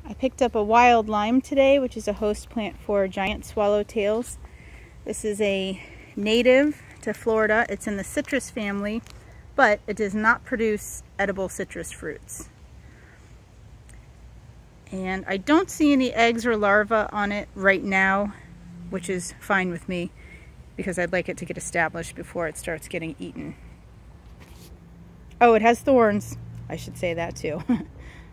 I picked up a wild lime today, which is a host plant for giant swallowtails. This is a native to Florida. It's in the citrus family, but it does not produce edible citrus fruits. And I don't see any eggs or larvae on it right now, which is fine with me because I'd like it to get established before it starts getting eaten. Oh, it has thorns. I should say that too.